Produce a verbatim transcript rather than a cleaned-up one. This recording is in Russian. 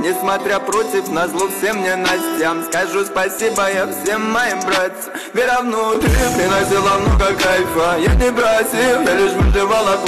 несмотря против, назло всем ненастьям. Скажу спасибо я всем моим братьям. Вера внутри приносила много кайфа. Я не просил, я лишь выживала.